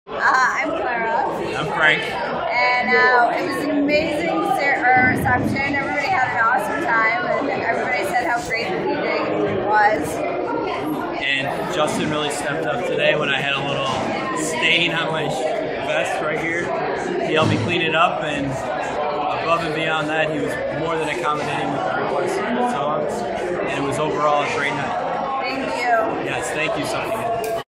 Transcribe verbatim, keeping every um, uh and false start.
Uh, I'm Clara. I'm Frank. And uh, it was an amazing reception. Everybody had an awesome time, and everybody said how great the D J was. And Justin really stepped up today when I had a little stain on my vest right here. He helped me clean it up, and above and beyond that, he was more than accommodating with the requests of the songs. And it was overall a great night. Thank you. Yes, thank you, Sonny.